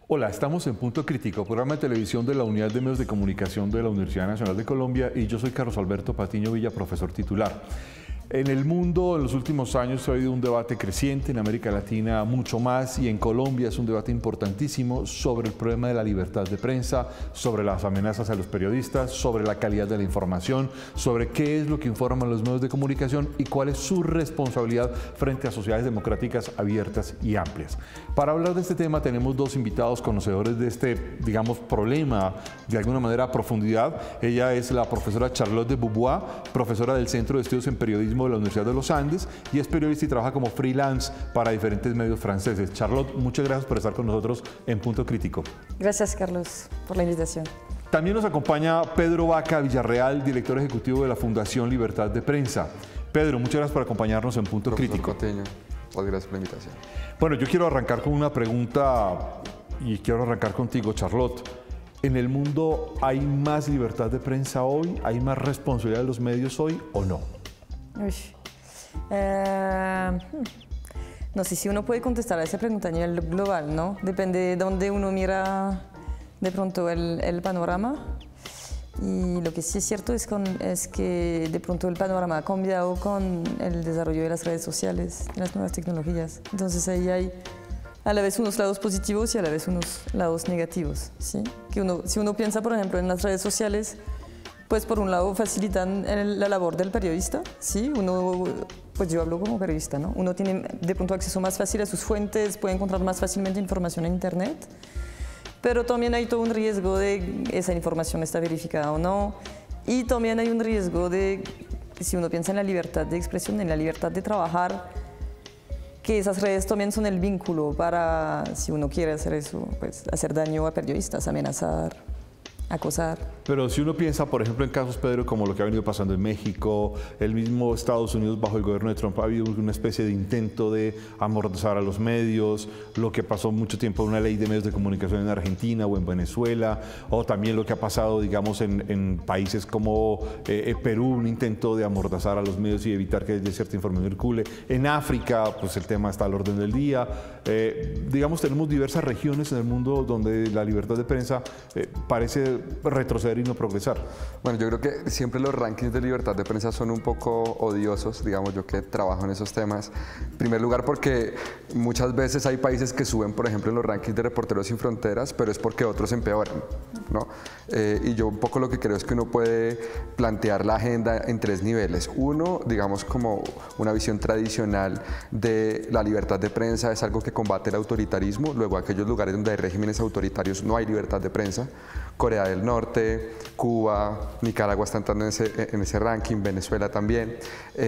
Hola, estamos en Punto Crítico, programa de televisión de la Unidad de Medios de Comunicación de la Universidad Nacional de Colombia, y yo soy Carlos Alberto Patiño Villa, profesor titular. En el mundo, en los últimos años, ha habido un debate creciente, en América Latina mucho más, y en Colombia es un debate importantísimo sobre el problema de la libertad de prensa, sobre las amenazas a los periodistas, sobre la calidad de la información, sobre qué es lo que informan los medios de comunicación y cuál es su responsabilidad frente a sociedades democráticas abiertas y amplias. Para hablar de este tema tenemos dos invitados conocedores de este, digamos, problema de alguna manera a profundidad. Ella es la profesora Charlotte de Beauvoir, profesora del Centro de Estudios en Periodismo de la Universidad de los Andes, y es periodista y trabaja como freelance para diferentes medios franceses. Charlotte, muchas gracias por estar con nosotros en Punto Crítico. Gracias, Carlos, por la invitación. También nos acompaña Pedro Vaca Villarreal, director ejecutivo de la Fundación Libertad de Prensa. Pedro, muchas gracias por acompañarnos en Punto Crítico. Patiño, muchas gracias por la invitación. Bueno, yo quiero arrancar con una pregunta y quiero arrancar contigo, Charlotte. ¿En el mundo hay más libertad de prensa hoy? ¿Hay más responsabilidad de los medios hoy o no? No sé si uno puede contestar a esa pregunta a nivel global, ¿no? Depende de dónde uno mira de pronto el panorama. Y lo que sí es cierto es que de pronto el panorama ha cambiado con el desarrollo de las redes sociales, de las nuevas tecnologías. Entonces ahí hay a la vez unos lados positivos y a la vez unos lados negativos, ¿sí? Si uno piensa, por ejemplo, en las redes sociales, pues por un lado facilitan la labor del periodista, ¿sí? Pues yo hablo como periodista, ¿no? Uno tiene de pronto acceso más fácil a sus fuentes, puede encontrar más fácilmente información en internet, pero también hay todo un riesgo de esa información está verificada o no, y también hay un riesgo de, si uno piensa en la libertad de expresión, en la libertad de trabajar, que esas redes también son el vínculo para, si uno quiere hacer eso, pues hacer daño a periodistas, amenazar, acosar. Pero si uno piensa, por ejemplo, en casos, Pedro, como lo que ha venido pasando en México, el mismo Estados Unidos bajo el gobierno de Trump, ha habido una especie de intento de amordazar a los medios, lo que pasó mucho tiempo en una ley de medios de comunicación en Argentina o en Venezuela, o también lo que ha pasado, digamos, en países como Perú, un intento de amordazar a los medios y evitar que haya cierta información circule. En África, pues el tema está al orden del día. Digamos, tenemos diversas regiones en el mundo donde la libertad de prensa parece retroceder y no progresar. Bueno, yo creo que siempre los rankings de libertad de prensa son un poco odiosos, digamos, yo que trabajo en esos temas. En primer lugar porque muchas veces hay países que suben, por ejemplo, en los rankings de Reporteros Sin Fronteras, pero es porque otros empeoran, ¿no? Y yo un poco lo que creo es que uno puede plantear la agenda en tres niveles. Uno, digamos, como una visión tradicional de la libertad de prensa es algo que combate el autoritarismo. Luego, aquellos lugares donde hay regímenes autoritarios no hay libertad de prensa. Corea del Norte, Cuba, Nicaragua están entrando en ese ranking, Venezuela también,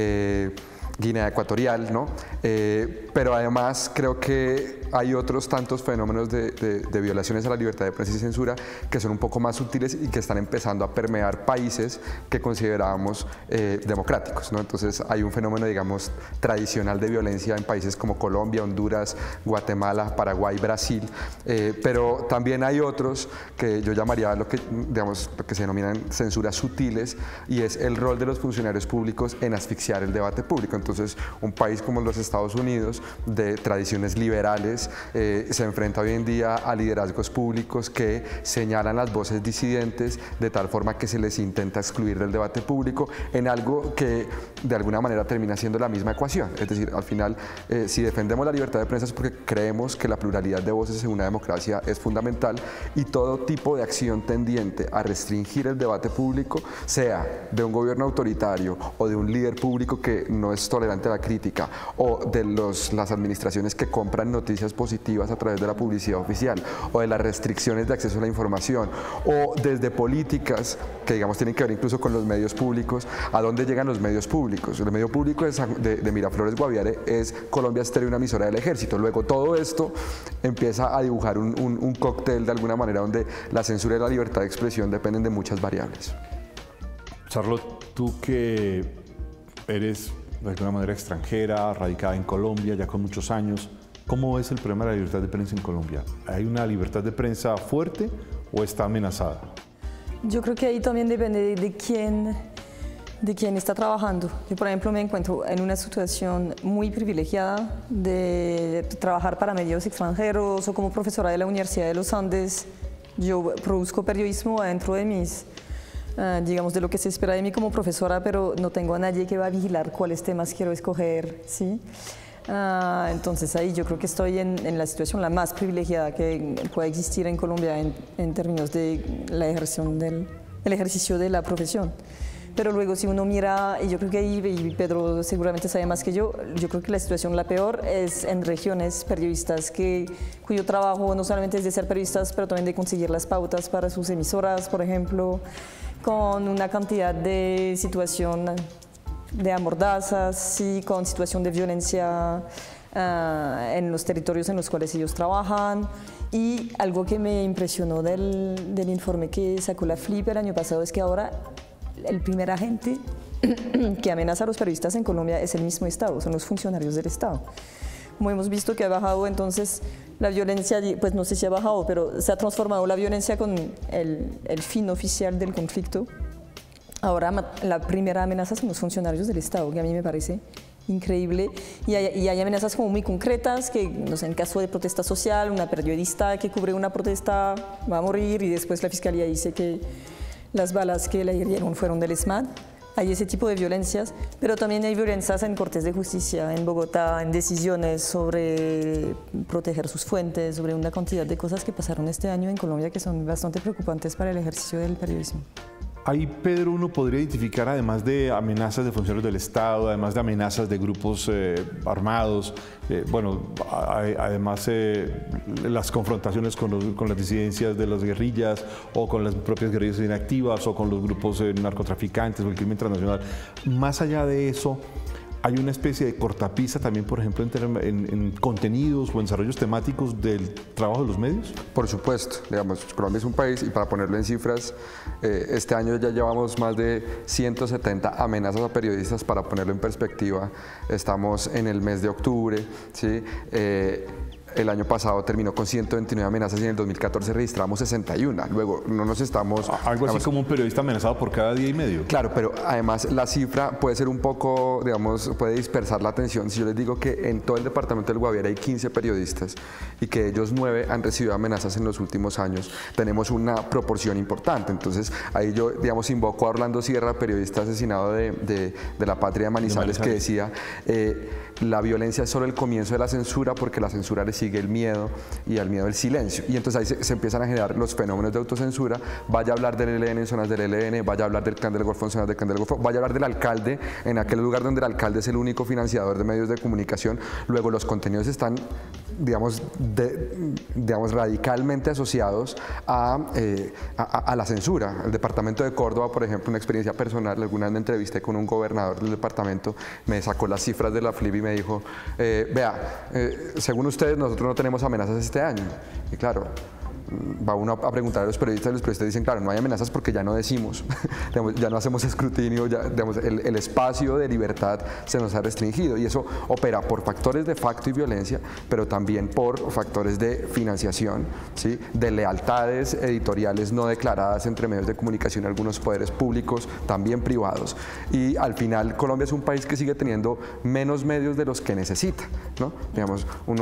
Guinea Ecuatorial, ¿no? Pero además creo que hay otros tantos fenómenos de violaciones a la libertad de prensa y censura que son un poco más sutiles y que están empezando a permear países que considerábamos democráticos, ¿no? Entonces hay un fenómeno, digamos, tradicional de violencia en países como Colombia, Honduras, Guatemala, Paraguay, Brasil, pero también hay otros que yo llamaría digamos, lo que se denominan censuras sutiles, y es el rol de los funcionarios públicos en asfixiar el debate público. Entonces, un país como los Estados Unidos, de tradiciones liberales, se enfrenta hoy en día a liderazgos públicos que señalan las voces disidentes de tal forma que se les intenta excluir del debate público en algo que de alguna manera termina siendo la misma ecuación. Es decir, al final, si defendemos la libertad de prensa es porque creemos que la pluralidad de voces en una democracia es fundamental, y todo tipo de acción tendiente a restringir el debate público, sea de un gobierno autoritario o de un líder público que no es tolerante a la crítica, o de las administraciones que compran noticias positivas a través de la publicidad oficial, o de las restricciones de acceso a la información, o desde políticas que, digamos, tienen que ver incluso con los medios públicos. ¿A dónde llegan los medios públicos? El medio público de Miraflores Guaviare es Colombia Estéreo, una emisora del Ejército. Luego todo esto empieza a dibujar un cóctel de alguna manera donde la censura y la libertad de expresión dependen de muchas variables. Charlotte, tú que eres de alguna manera extranjera, radicada en Colombia ya con muchos años, ¿cómo es el problema de la libertad de prensa en Colombia? ¿Hay una libertad de prensa fuerte o está amenazada? Yo creo que ahí también depende de quién de quien está trabajando. Yo, por ejemplo, me encuentro en una situación muy privilegiada de trabajar para medios extranjeros o como profesora de la Universidad de los Andes. Yo produzco periodismo dentro de mis, digamos, de lo que se espera de mí como profesora, pero no tengo a nadie que va a vigilar cuáles temas quiero escoger, ¿sí? Entonces ahí yo creo que estoy en la situación la más privilegiada que pueda existir en Colombia en términos de la ejerción del ejercicio de la profesión. Pero luego si uno mira, y yo creo que ahí, y Pedro seguramente sabe más que yo creo que la situación la peor es en regiones periodistas cuyo trabajo no solamente es de ser periodistas, pero también de conseguir las pautas para sus emisoras, por ejemplo, con una cantidad de situación de amordazas, sí, con situación de violencia en los territorios en los cuales ellos trabajan. Y algo que me impresionó del informe que sacó la FLIP el año pasado es que ahora el primer agente que amenaza a los periodistas en Colombia es el mismo Estado, son los funcionarios del Estado. Como hemos visto que ha bajado entonces la violencia, pues no sé si ha bajado, pero se ha transformado la violencia con el fin oficial del conflicto. Ahora la primera amenaza son los funcionarios del Estado, que a mí me parece increíble, y hay amenazas como muy concretas, que no sé, en caso de protesta social, una periodista que cubre una protesta va a morir y después la fiscalía dice que las balas que la hirieron fueron del ESMAD. Hay ese tipo de violencias, pero también hay violencias en cortes de justicia, en Bogotá, en decisiones sobre proteger sus fuentes, sobre una cantidad de cosas que pasaron este año en Colombia que son bastante preocupantes para el ejercicio del periodismo. Ahí, Pedro, uno podría identificar, además de amenazas de funcionarios del Estado, además de amenazas de grupos armados, además las confrontaciones con las disidencias de las guerrillas o con las propias guerrillas inactivas o con los grupos narcotraficantes o el crimen transnacional. Más allá de eso, hay una especie de cortapisa también, por ejemplo, en contenidos o en desarrollos temáticos del trabajo de los medios. Por supuesto, digamos, Colombia es un país, y para ponerlo en cifras, este año ya llevamos más de 170 amenazas a periodistas. Para ponerlo en perspectiva, estamos en el mes de octubre, ¿sí? El año pasado terminó con 129 amenazas y en el 2014 registramos 61. Luego, no nos estamos... Algo así como un periodista amenazado por cada día y medio. Claro, pero además la cifra puede ser un poco, digamos, puede dispersar la atención. Si yo les digo que en todo el departamento del Guaviare hay 15 periodistas y que ellos 9 han recibido amenazas en los últimos años, tenemos una proporción importante. Entonces, ahí yo, digamos, invoco a Orlando Sierra, periodista asesinado de La Patria de Manizales, que decía... la violencia es solo el comienzo de la censura, porque la censura le sigue el miedo y al miedo el silencio. Y entonces ahí se empiezan a generar los fenómenos de autocensura. Vaya a hablar del ELN en zonas del ELN, vaya a hablar del Clan del Golfo en zonas del Clan del Golfo, vaya a hablar del alcalde en aquel lugar donde el alcalde es el único financiador de medios de comunicación. Luego los contenidos están, digamos, radicalmente asociados a la censura. El departamento de Córdoba, por ejemplo, una experiencia personal, alguna vez me entrevisté con un gobernador del departamento, me sacó las cifras de la FLIP y me dijo, según ustedes nosotros no tenemos amenazas este año. Y claro, va uno a preguntar a los periodistas y los periodistas dicen, claro, no hay amenazas porque ya no decimos, ya no hacemos escrutinio, ya, digamos, el espacio de libertad se nos ha restringido, y eso opera por factores de facto y violencia, pero también por factores de financiación, ¿sí? De lealtades editoriales no declaradas entre medios de comunicación y algunos poderes públicos, también privados. Y al final Colombia es un país que sigue teniendo menos medios de los que necesita, ¿no? Digamos,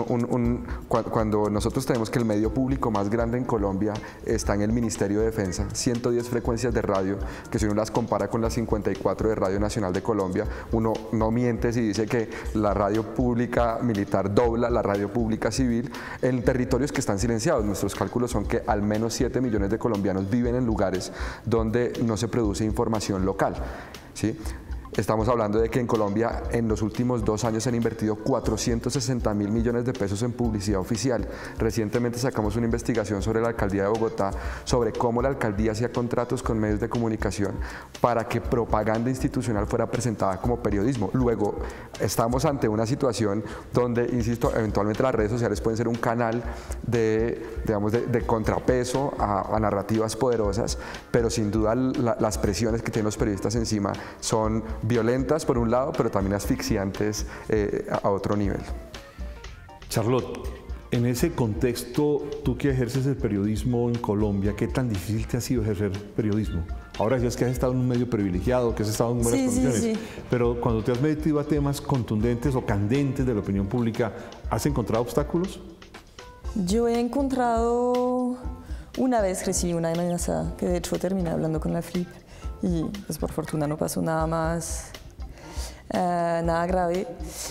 cuando nosotros tenemos que el medio público más grande en Colombia está en el Ministerio de Defensa, 110 frecuencias de radio, que si uno las compara con las 54 de Radio Nacional de Colombia, uno no miente si dice que la radio pública militar dobla la radio pública civil en territorios que están silenciados. Nuestros cálculos son que al menos 7 millones de colombianos viven en lugares donde no se produce información local, ¿sí? Estamos hablando de que en Colombia en los últimos 2 años se han invertido 460.000 millones de pesos en publicidad oficial. Recientemente sacamos una investigación sobre la alcaldía de Bogotá, sobre cómo la alcaldía hacía contratos con medios de comunicación para que propaganda institucional fuera presentada como periodismo. Luego, estamos ante una situación donde, insisto, eventualmente las redes sociales pueden ser un canal de contrapeso a narrativas poderosas, pero sin duda las presiones que tienen los periodistas encima son violentas por un lado, pero también asfixiantes a otro nivel. Charlotte, en ese contexto, tú que ejerces el periodismo en Colombia, ¿qué tan difícil te ha sido ejercer periodismo? Ahora decías que has estado en un medio privilegiado, que has estado en buenas condiciones, sí. pero cuando te has metido a temas contundentes o candentes de la opinión pública, ¿has encontrado obstáculos? Yo he encontrado, una vez recibí una amenaza que de hecho terminé hablando con la FLIP y pues por fortuna no pasó nada más, nada grave.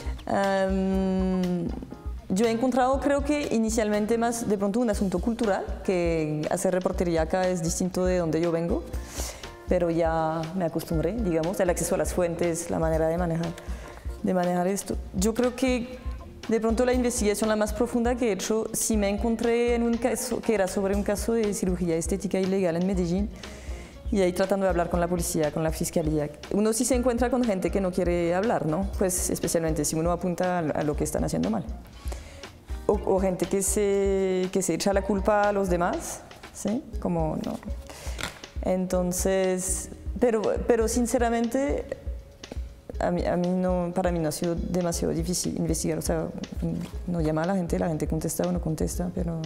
Yo he encontrado, creo que inicialmente más de pronto un asunto cultural, que hacer reportería acá es distinto de donde yo vengo, pero ya me acostumbré, digamos, el acceso a las fuentes, la manera de manejar esto. Yo creo que de pronto la investigación la más profunda que he hecho, sí me encontré en un caso que era sobre un caso de cirugía estética ilegal en Medellín, y ahí tratando de hablar con la policía, con la fiscalía. Uno sí se encuentra con gente que no quiere hablar, ¿no? Pues especialmente si uno apunta a lo que están haciendo mal. O gente que se echa la culpa a los demás, ¿sí? Como no. Entonces, pero sinceramente, para mí no ha sido demasiado difícil investigar. O sea, no llama a la gente contesta o no contesta, pero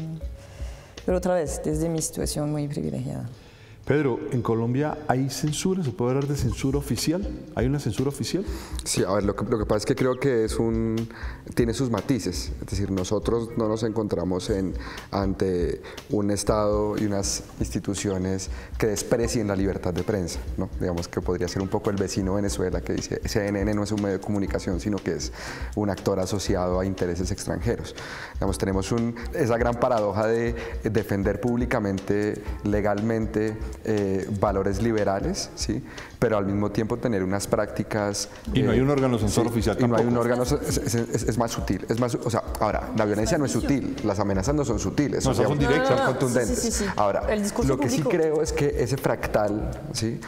otra vez, desde mi situación muy privilegiada. Pedro, ¿en Colombia hay censura? ¿Se puede hablar de censura oficial? ¿Hay una censura oficial? Sí, a ver, lo que pasa es que creo que tiene sus matices. Es decir, nosotros no nos encontramos ante un Estado y unas instituciones que desprecien la libertad de prensa, ¿no? Digamos que podría ser un poco el vecino Venezuela que dice CNN no es un medio de comunicación, sino que es un actor asociado a intereses extranjeros. Digamos, tenemos esa gran paradoja de defender públicamente, legalmente, valores liberales, ¿sí? Pero al mismo tiempo tener unas prácticas... Y no hay un órgano censor oficial tampoco. Y no hay un órgano, es más sutil. O sea, ahora, la violencia no es sutil, las amenazas no son sutiles, no, son directas, son contundentes. Sí. Ahora, lo que sí creo es que ese fractal, ¿sí?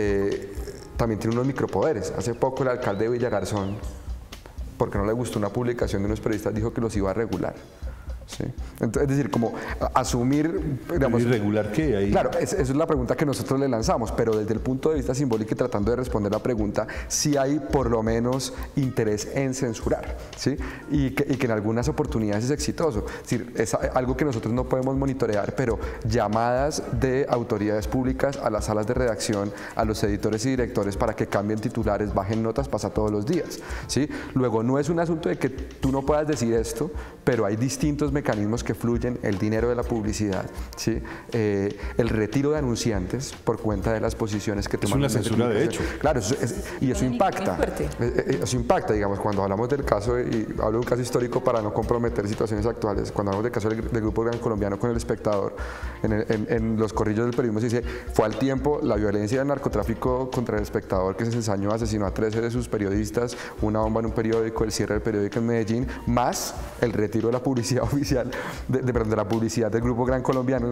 También tiene unos micropoderes. Hace poco el alcalde de Villagarzón, porque no le gustó una publicación de unos periodistas, dijo que los iba a regular. ¿Sí? Entonces, es decir, como asumir, digamos, ¿irregular qué? Ahí. Claro, esa es la pregunta que nosotros le lanzamos, pero desde el punto de vista simbólico y tratando de responder la pregunta, sí hay por lo menos interés en censurar, ¿sí? Y que en algunas oportunidades es exitoso. Es decir, es algo que nosotros no podemos monitorear, pero llamadas de autoridades públicas a las salas de redacción, a los editores y directores para que cambien titulares, bajen notas, pasa todos los días, ¿sí? Luego, no es un asunto de que tú no puedas decir esto, pero hay distintos mecanismos que fluyen, el dinero de la publicidad, ¿sí? El retiro de anunciantes por cuenta de las posiciones que toman. Es una censura de hecho. Claro, y eso impacta. Eso impacta, digamos, cuando hablamos del caso, y hablo de un caso histórico para no comprometer situaciones actuales, cuando hablamos del caso del Grupo Gran Colombiano con El Espectador, en los corrillos del periodismo se dice, fue al tiempo la violencia del narcotráfico contra El Espectador, que se ensañó, asesinó a 13 de sus periodistas, una bomba en un periódico, el cierre del periódico en Medellín, más el retiro de la publicidad oficial, de la publicidad del Grupo Gran Colombiano,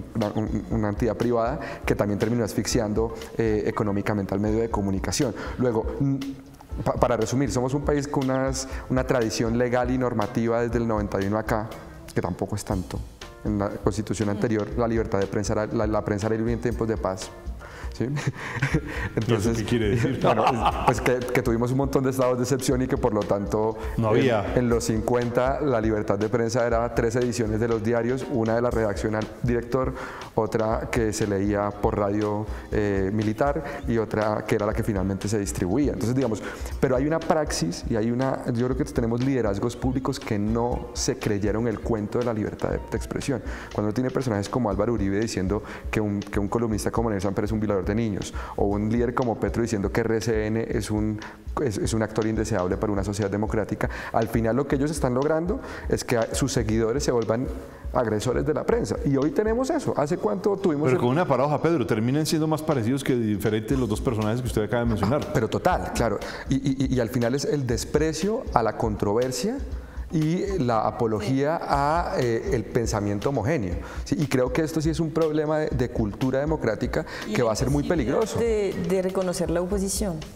una entidad privada que también terminó asfixiando económicamente al medio de comunicación. Luego, para resumir, somos un país con una tradición legal y normativa desde el 91 acá, que tampoco es tanto. En la constitución anterior, la libertad de prensa, la prensa era libre en tiempos de paz. ¿Sí? Entonces, ¿y eso qué quiere decir? Bueno, pues que tuvimos un montón de estados de excepción y que por lo tanto no había. En los 50 la libertad de prensa era 3 ediciones de los diarios, una de la redacción al director, otra que se leía por radio militar y otra que era la que finalmente se distribuía. Entonces, digamos, pero hay una praxis y yo creo que tenemos liderazgos públicos que no se creyeron el cuento de la libertad de expresión. Cuando uno tiene personajes como Álvaro Uribe diciendo que un columnista como Nelson Pérez es un violador de niños, o un líder como Petro diciendo que RCN es un actor indeseable para una sociedad democrática, al final lo que ellos están logrando es que sus seguidores se vuelvan agresores de la prensa. Y hoy tenemos eso. ¿Hace cuánto tuvimos...? Pero con una paradoja, Pedro, terminan siendo más parecidos que diferentes los dos personajes que usted acaba de mencionar. Pero total, claro. Y al final es el desprecio a la controversia y la apología a el pensamiento homogéneo. ¿Sí? Y creo que esto sí es un problema de cultura democrática que va a ser muy peligroso. De reconocer la oposición.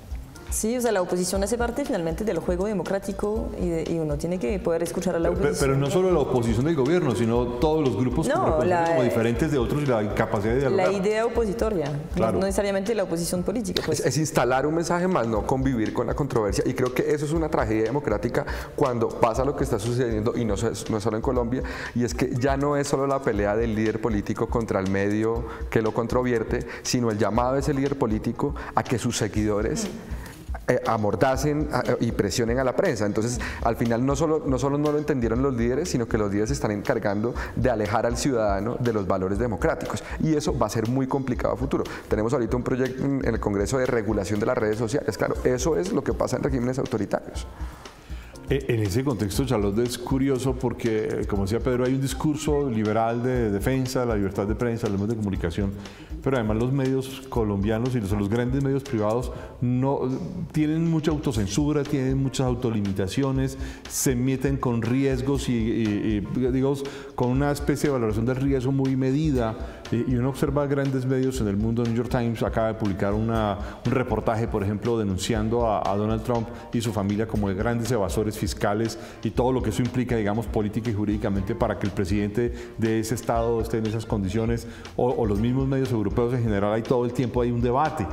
Sí, o sea, la oposición hace parte finalmente del juego democrático y uno tiene que poder escuchar a la oposición. Pero no solo la oposición del gobierno, sino todos los grupos como diferentes de otros y la incapacidad de dialogar. La idea opositoria, claro. no necesariamente la oposición política. Pues. Es instalar un mensaje más, no convivir con la controversia. Y creo que eso es una tragedia democrática cuando pasa lo que está sucediendo, y no es solo en Colombia, y es que ya no es solo la pelea del líder político contra el medio que lo controvierte, sino el llamado de ese líder político a que sus seguidores amordacen y presionen a la prensa. Entonces, al final no solo no lo entendieron los líderes, sino que los líderes se están encargando de alejar al ciudadano de los valores democráticos. Y eso va a ser muy complicado a futuro. Tenemos ahorita un proyecto en el Congreso de regulación de las redes sociales. Claro, eso es lo que pasa en regímenes autoritarios. En ese contexto, Charlotte, es curioso porque, como decía Pedro, hay un discurso liberal de defensa de la libertad de prensa, los medios de comunicación, pero además los medios colombianos y los grandes medios privados no tienen mucha autocensura, tienen muchas autolimitaciones, se meten con riesgos y digamos, con una especie de valoración del riesgo muy medida. Y uno observa grandes medios en el mundo. New York Times acaba de publicar un reportaje, por ejemplo, denunciando a Donald Trump y su familia como de grandes evasores fiscales y todo lo que eso implica, digamos, política y jurídicamente para que el presidente de ese estado esté en esas condiciones, o los mismos medios europeos en general. Hay todo el tiempo hay un debate.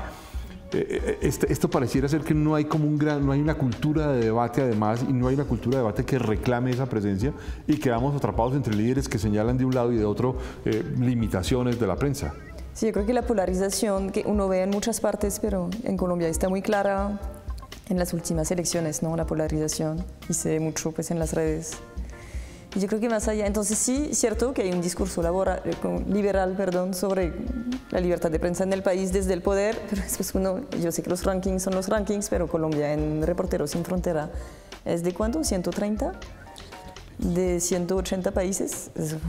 Esto pareciera ser que no hay como no hay una cultura de debate además, y no hay una cultura de debate que reclame esa presencia, y quedamos atrapados entre líderes que señalan de un lado y de otro limitaciones de la prensa. Sí, yo creo que la polarización que uno ve en muchas partes, pero en Colombia está muy clara en las últimas elecciones, ¿no? La polarización, y se ve mucho pues en las redes. Y yo creo que más allá, entonces sí, es cierto que hay un discurso liberal sobre la libertad de prensa en el país desde el poder, pero después yo sé que los rankings son los rankings, pero Colombia en Reporteros Sin Frontera es de ¿cuánto? ¿130? De 180 países.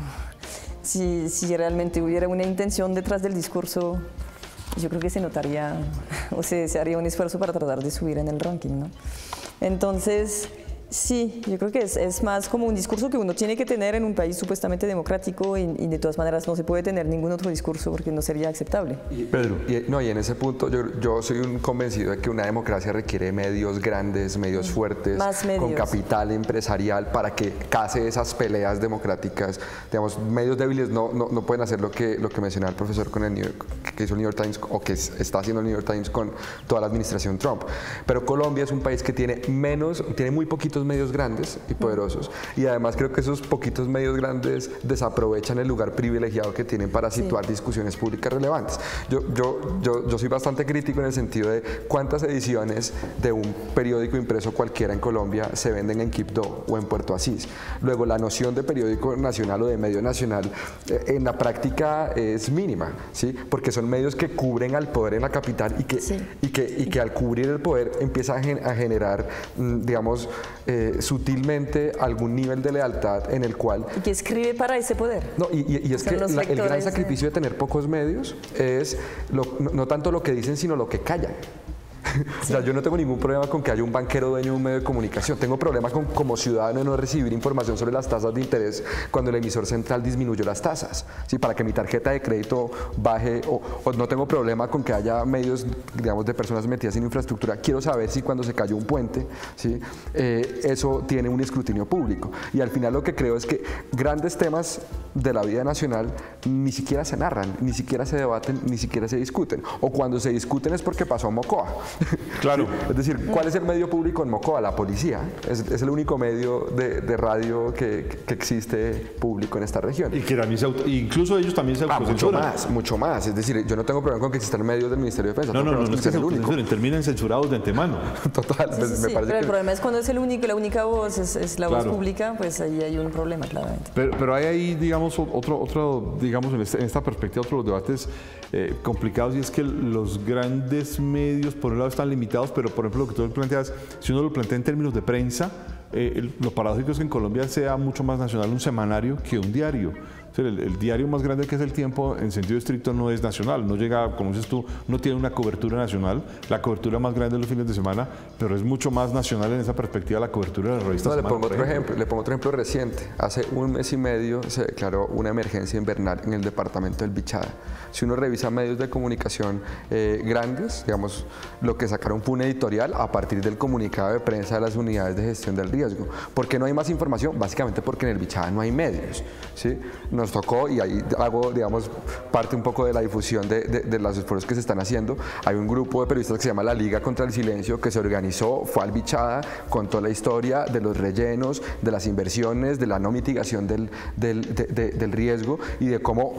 Si realmente hubiera una intención detrás del discurso, yo creo que se notaría, o se haría un esfuerzo para tratar de subir en el ranking, ¿no? Entonces, sí, yo creo que es más como un discurso que uno tiene que tener en un país supuestamente democrático, y de todas maneras no se puede tener ningún otro discurso porque no sería aceptable. Pedro. Y en ese punto yo soy un convencido de que una democracia requiere medios grandes, medios fuertes, con capital empresarial para que case esas peleas democráticas. Digamos, medios débiles no pueden hacer lo que mencionaba el profesor con que hizo el New York Times, o que está haciendo el New York Times con toda la administración Trump. Pero Colombia es un país que tiene muy poquitos medios grandes y poderosos, y además creo que esos poquitos medios grandes desaprovechan el lugar privilegiado que tienen para situar discusiones públicas relevantes. Yo soy bastante crítico en el sentido de cuántas ediciones de un periódico impreso cualquiera en Colombia se venden en Quibdó o en Puerto Asís. Luego, la noción de periódico nacional o de medio nacional en la práctica es mínima, ¿sí? Porque son medios que cubren al poder en la capital y que al cubrir el poder empieza a generar, digamos, sutilmente algún nivel de lealtad en el cual... Y que escribe para ese poder. No, y es que el gran sacrificio de tener pocos medios es no tanto lo que dicen, sino lo que callan. O sea, yo no tengo ningún problema con que haya un banquero dueño de un medio de comunicación. Tengo problemas como ciudadano de no recibir información sobre las tasas de interés cuando el emisor central disminuyó las tasas, ¿sí? Para que mi tarjeta de crédito baje, o no tengo problema con que haya medios, digamos, de personas metidas en infraestructura. Quiero saber si cuando se cayó un puente, ¿sí? Eso tiene un escrutinio público. Y al final lo que creo es que grandes temas de la vida nacional ni siquiera se narran, ni siquiera se debaten, ni siquiera se discuten. O cuando se discuten es porque pasó Mocoa. Claro. Sí, es decir, ¿cuál es el medio público en Mocoa? La policía. Es el único medio de radio que existe público en esta región. Y que también incluso ellos también se autocensuran. Mucho más. Es decir, yo no tengo problema con que existan medios del Ministerio de Defensa. No es que se autocensuren, terminan censurados de antemano. Total. Sí, pero el problema es cuando es la única voz, es la voz pública, pues ahí hay un problema, claramente. Pero hay ahí, digamos, otro digamos, en esta perspectiva, otros debates complicados, y es que los grandes medios, por un lado, están limitados, pero por ejemplo lo que tú planteas, si uno lo plantea en términos de prensa, lo paradójico es que en Colombia sea mucho más nacional un semanario que un diario. O sea, el diario más grande que es El Tiempo, en sentido estricto, no es nacional, no llega, como dices tú, no tiene una cobertura nacional, la cobertura más grande es los fines de semana, pero es mucho más nacional en esa perspectiva la cobertura de la revista. No, le pongo otro ejemplo reciente. Hace un mes y medio se declaró una emergencia invernal en el departamento del Bichada. Si uno revisa medios de comunicación grandes, digamos, lo que sacaron fue un editorial a partir del comunicado de prensa de las unidades de gestión del riesgo. ¿Por qué no hay más información? Básicamente porque en el Bichada no hay medios, ¿sí? Nos tocó, y ahí hago, digamos, parte un poco de la difusión de los esfuerzos que se están haciendo. Hay un grupo de periodistas que se llama la Liga contra el Silencio, que se organizó, fue al Bichada, contó la historia de los rellenos, de las inversiones, de la no mitigación del riesgo y de cómo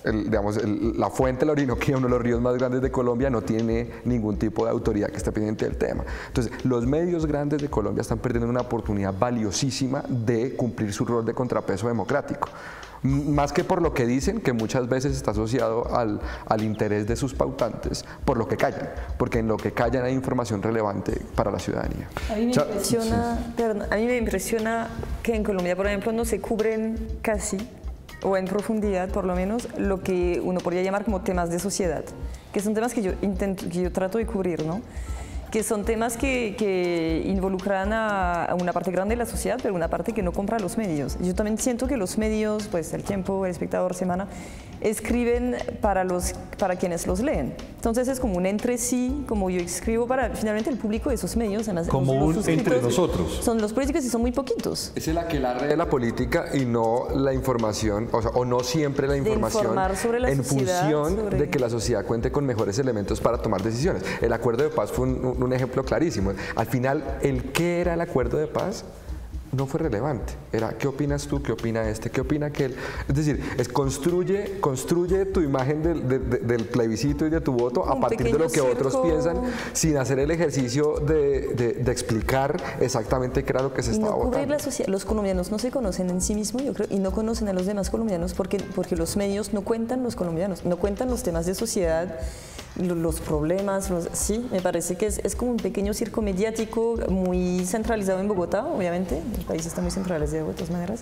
la fuente del Orinoquía, uno de los ríos más grandes de Colombia, no tiene ningún tipo de autoridad que esté pendiente del tema. Entonces, los medios grandes de Colombia están perdiendo una oportunidad valiosísima de cumplir su rol de contrapeso democrático. Más que por lo que dicen, que muchas veces está asociado al interés de sus pautantes, por lo que callan, porque en lo que callan hay información relevante para la ciudadanía. A mí me impresiona que en Colombia, por ejemplo, no se cubren casi, o en profundidad por lo menos, lo que uno podría llamar como temas de sociedad, que son temas que yo trato de cubrir, ¿no? Que son temas que involucran a una parte grande de la sociedad, pero una parte que no compra los medios. Yo también siento que los medios, pues El Tiempo, El Espectador, Semana, escriben para quienes los leen. Entonces es como un entre sí, como yo escribo para finalmente el público de esos medios. Como un entre nosotros. Son los políticos y son muy poquitos. Es el aquelarre de la política y no la información, o no siempre la información en función de que la sociedad cuente con mejores elementos para tomar decisiones. El acuerdo de paz fue un ejemplo clarísimo. Al final, ¿qué era el acuerdo de paz? No fue relevante. Era, ¿qué opinas tú? ¿Qué opina este? ¿Qué opina aquel? Es decir, construye tu imagen del plebiscito y de tu voto a partir de lo que otros piensan, sin hacer el ejercicio de explicar exactamente qué era lo que se estaba votando. Los colombianos no se conocen en sí mismos, yo creo, y no conocen a los demás colombianos porque los medios no cuentan los colombianos, no cuentan los temas de sociedad, los problemas, sí, me parece que es como un pequeño circo mediático muy centralizado en Bogotá, obviamente, el país está muy centralizado de todas maneras,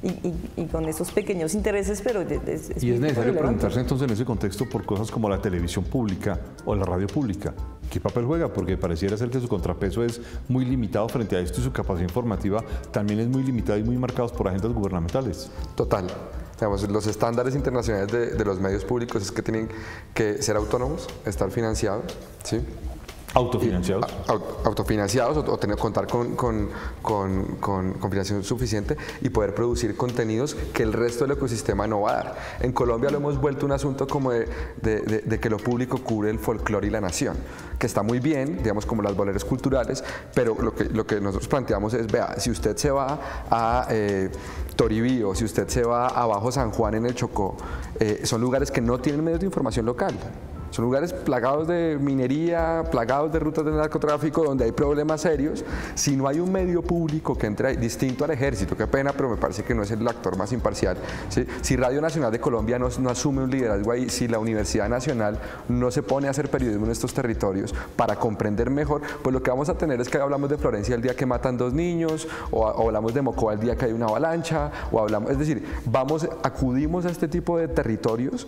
y con esos pequeños intereses, pero y es necesario preguntarse entonces en ese contexto por cosas como la televisión pública o la radio pública. ¿Qué papel juega? Porque pareciera ser que su contrapeso es muy limitado frente a esto y su capacidad informativa también es muy limitada y muy marcados por agendas gubernamentales. Total. Digamos, los estándares internacionales de los medios públicos es que tienen que ser autónomos, estar financiados, ¿sí? ¿Autofinanciados? Autofinanciados o contar con financiación suficiente y poder producir contenidos que el resto del ecosistema no va a dar. En Colombia lo hemos vuelto un asunto como de que lo público cubre el folclore y la nación, que está muy bien, digamos, como las boleras culturales, pero lo que nosotros planteamos es, vea, si usted se va a Toribío, si usted se va a Bajo San Juan en el Chocó, son lugares que no tienen medios de información local. Son lugares plagados de minería, plagados de rutas de narcotráfico, donde hay problemas serios. Si no hay un medio público que entre ahí, distinto al ejército, qué pena, pero me parece que no es el actor más imparcial, ¿sí? Si Radio Nacional de Colombia no asume un liderazgo ahí, si la Universidad Nacional no se pone a hacer periodismo en estos territorios para comprender mejor, pues lo que vamos a tener es que hablamos de Florencia el día que matan 2 niños, o hablamos de Mocoa el día que hay una avalancha, es decir, acudimos a este tipo de territorios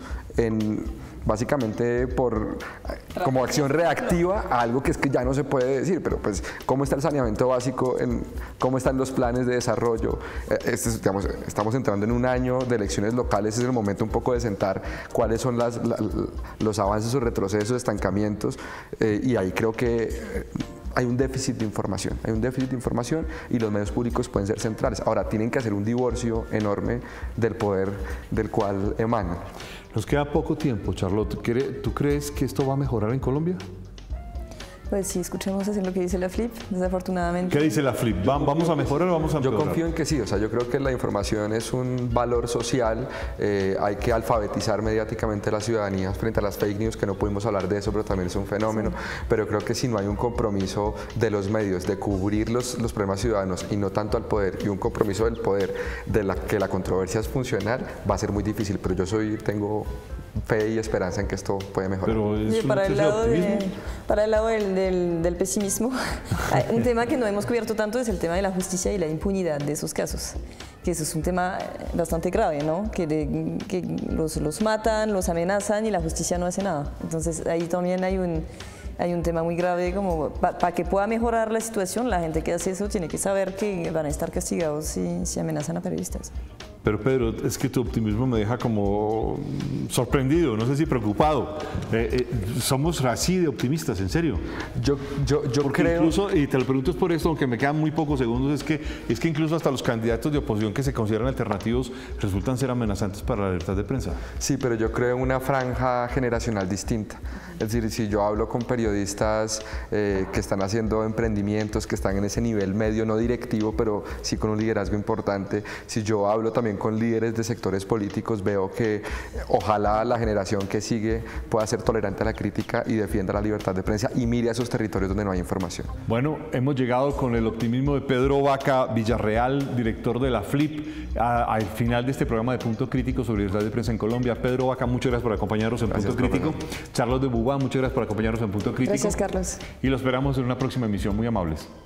básicamente como acción reactiva a algo que es que ya no se puede decir, pero pues cómo está el saneamiento básico, cómo están los planes de desarrollo. Estamos entrando en un año de elecciones locales, es el momento un poco de sentar cuáles son los avances o retrocesos, estancamientos, y ahí creo que hay un déficit de información, y los medios públicos pueden ser centrales. Ahora, tienen que hacer un divorcio enorme del poder del cual emanan. Nos queda poco tiempo, Charlotte. ¿Tú crees que esto va a mejorar en Colombia? Pues sí, escuchemos así lo que dice la FLIP, desafortunadamente. ¿Qué dice la FLIP? ¿Vamos a mejorar o vamos a empeorar? Yo confío en que sí, yo creo que la información es un valor social, hay que alfabetizar mediáticamente a la ciudadanía frente a las fake news, que no pudimos hablar de eso, pero también es un fenómeno, sí. Pero creo que si no hay un compromiso de los medios de cubrir los problemas ciudadanos y no tanto al poder, y un compromiso del poder que la controversia es funcional, va a ser muy difícil, pero tengo fe y esperanza en que esto puede mejorar. Pero es para el lado del pesimismo, un tema que no hemos cubierto tanto es el tema de la justicia y la impunidad de esos casos. que eso es un tema bastante grave, ¿no? Que los matan, los amenazan y la justicia no hace nada. Entonces ahí también hay un tema muy grave, como para que pueda mejorar la situación, la gente que hace eso tiene que saber que van a estar castigados si amenazan a periodistas. Pero Pedro, es que tu optimismo me deja como sorprendido, no sé si preocupado. Somos así de optimistas, en serio. Yo Porque creo... incluso, y te lo pregunto es por esto, aunque me quedan muy pocos segundos, es que incluso hasta los candidatos de oposición que se consideran alternativos resultan ser amenazantes para la libertad de prensa. Sí, pero yo creo en una franja generacional distinta. Es decir, si yo hablo con periodistas que están haciendo emprendimientos, que están en ese nivel medio, no directivo, pero sí con un liderazgo importante, si yo hablo también con líderes de sectores políticos, veo que ojalá la generación que sigue pueda ser tolerante a la crítica y defienda la libertad de prensa y mire a esos territorios donde no hay información. Bueno, hemos llegado con el optimismo de Pedro Vaca Villarreal, director de la FLIP, al final de este programa de Punto Crítico sobre libertad de prensa en Colombia. Pedro Vaca, muchas gracias por acompañarnos en Punto Crítico. Carlos de Bubá, muchas gracias por acompañarnos en Punto Crítico. Gracias, Carlos. Y lo esperamos en una próxima emisión. Muy amables.